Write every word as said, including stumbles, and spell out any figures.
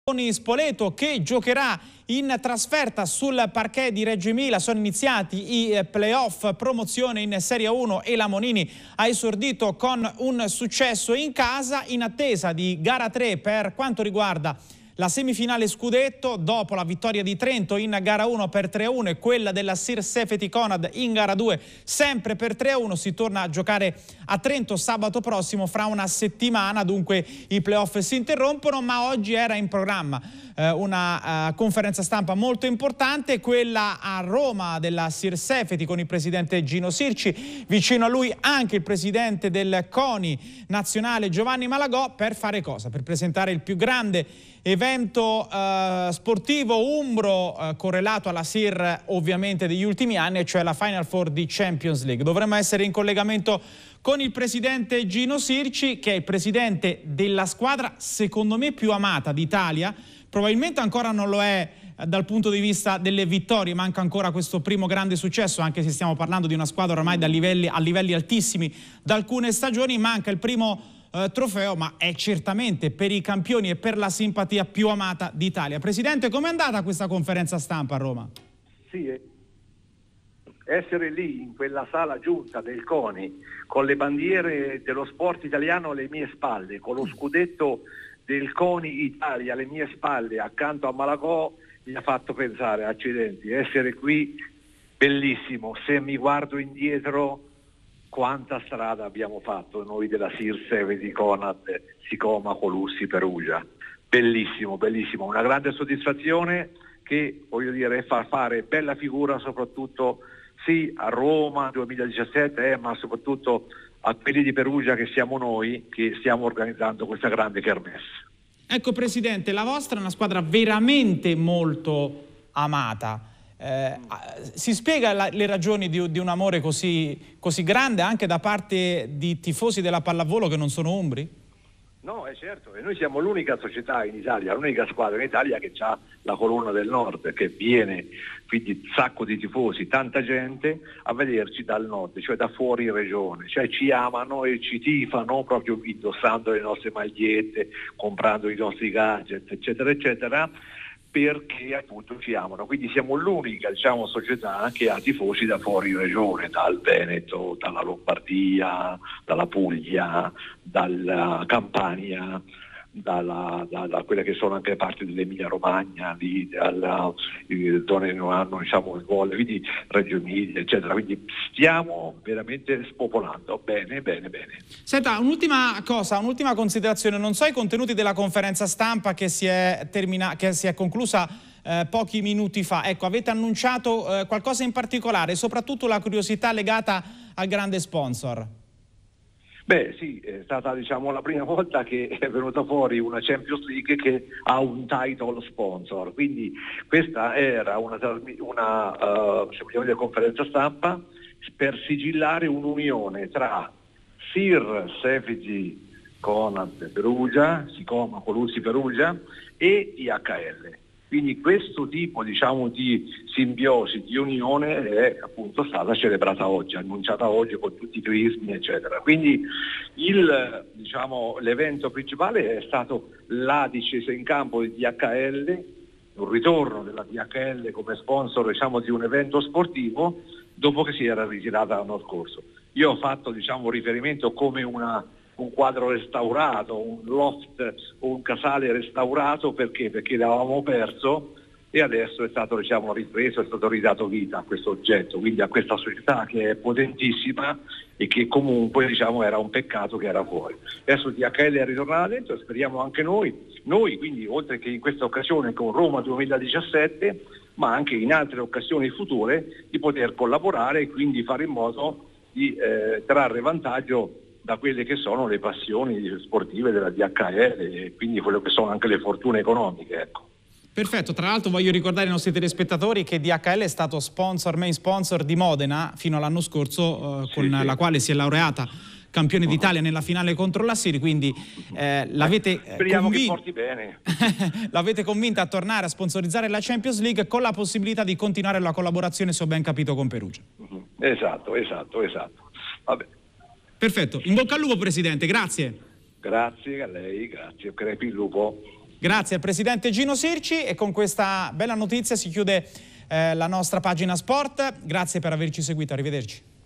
Spoleto che giocherà in trasferta sul parquet di Reggio Emilia. Sono iniziati i playoff promozione in Serie uno e la Monini ha esordito con un successo in casa, in attesa di gara tre per quanto riguarda la semifinale scudetto. Dopo la vittoria di Trento in gara uno per tre a uno e quella della Sir Safety Conad in gara due sempre per tre a uno, si torna a giocare a Trento sabato prossimo, fra una settimana. Dunque i playoff si interrompono, ma oggi era in programma eh, una uh, conferenza stampa molto importante, quella a Roma della Sir Safety, con il presidente Gino Sirci, vicino a lui anche il presidente del CONI nazionale Giovanni Malagò, per fare cosa? Per presentare il più grande evento eh, sportivo umbro eh, correlato alla Sir ovviamente degli ultimi anni, cioè la Final Four di Champions League. Dovremmo essere in collegamento con il presidente Gino Sirci, che è il presidente della squadra secondo me più amata d'Italia. Probabilmente ancora non lo è dal punto di vista delle vittorie, manca ancora questo primo grande successo, anche se stiamo parlando di una squadra ormai da livelli, a livelli altissimi da alcune stagioni. Manca il primo Uh, trofeo, ma è certamente per i campioni e per la simpatia più amata d'Italia. Presidente, com'è andata questa conferenza stampa a Roma? Sì, essere lì in quella sala giunta del CONI con le bandiere dello sport italiano alle mie spalle, con lo scudetto del CONI Italia alle mie spalle accanto a Malagò, mi ha fatto pensare, accidenti, essere qui bellissimo. Se mi guardo indietro, quanta strada abbiamo fatto noi della Sir Safety Conad, Sicoma, Colussi, Perugia. Bellissimo, bellissimo, una grande soddisfazione che, voglio dire, fa fare bella figura soprattutto sì a Roma duemiladiciassette, eh, ma soprattutto a quelli di Perugia, che siamo noi, che stiamo organizzando questa grande kermesse. Ecco Presidente, la vostra è una squadra veramente molto amata. Eh, si spiega la, le ragioni di, di un amore così, così grande anche da parte di tifosi della pallavolo che non sono umbri? No, è certo, e noi siamo l'unica società in Italia, l'unica squadra in Italia che ha la colonna del nord, che viene, quindi un sacco di tifosi, tanta gente a vederci dal nord, cioè da fuori regione, cioè ci amano e ci tifano proprio indossando le nostre magliette, comprando i nostri gadget, eccetera, eccetera, perché appunto ci amano. Quindi siamo l'unica, diciamo, società che ha tifosi da fuori regione, dal Veneto, dalla Lombardia, dalla Puglia, dalla Campania, dalla, da, da quelle che sono anche parte dell'Emilia Romagna, di, dalla, eh, zone che non hanno, diciamo, il gol, quindi Reggio Emilia, eccetera. Quindi stiamo veramente spopolando. Bene, bene, bene. Senta, un'ultima cosa, un'ultima considerazione. Non so i contenuti della conferenza stampa che si è, termina, che si è conclusa eh, pochi minuti fa. Ecco, avete annunciato eh, qualcosa in particolare, soprattutto la curiosità legata al grande sponsor? Beh sì, è stata, diciamo, la prima volta che è venuta fuori una Champions League che ha un title sponsor, quindi questa era una, una uh, se vogliamo dire, conferenza stampa per sigillare un'unione tra Sir Safety Conad Perugia, Sicoma, Colussi, Perugia e I H L. Quindi questo tipo, diciamo, di simbiosi, di unione è appunto stata celebrata oggi, annunciata oggi con tutti i turismi, eccetera. Quindi il, diciamo, l'evento principale è stato la discesa in campo di D H L, un ritorno della D H L come sponsor, diciamo, di un evento sportivo dopo che si era ritirata l'anno scorso. Io ho fatto, diciamo, riferimento come una un quadro restaurato, un loft o un casale restaurato, perché? Perché l'avevamo perso e adesso è stato, diciamo, ripreso, è stato ridato vita a questo oggetto, quindi a questa società che è potentissima e che comunque, diciamo, era un peccato che era fuori. Adesso D H L è ritornata dentro, speriamo anche noi, noi quindi oltre che in questa occasione con Roma duemiladiciassette, ma anche in altre occasioni future, di poter collaborare e quindi fare in modo di eh, trarre vantaggio da quelle che sono le passioni sportive della D H L e quindi quello che sono anche le fortune economiche, ecco. Perfetto, tra l'altro voglio ricordare ai nostri telespettatori che D H L è stato sponsor, main sponsor di Modena fino all'anno scorso, eh, sì, con sì. la quale si è laureata campione d'Italia nella finale contro la Siri, quindi eh, l'avete eh, speriamo convin... che porti bene. l'avete convinta a tornare a sponsorizzare la Champions League con la possibilità di continuare la collaborazione, se ho ben capito, con Perugia. Esatto, esatto, esatto. Vabbè. Perfetto, in bocca al lupo Presidente, grazie. Grazie a lei, grazie, crepi il lupo. Grazie al presidente Gino Sirci, e con questa bella notizia si chiude eh, la nostra pagina sport. Grazie per averci seguito, arrivederci.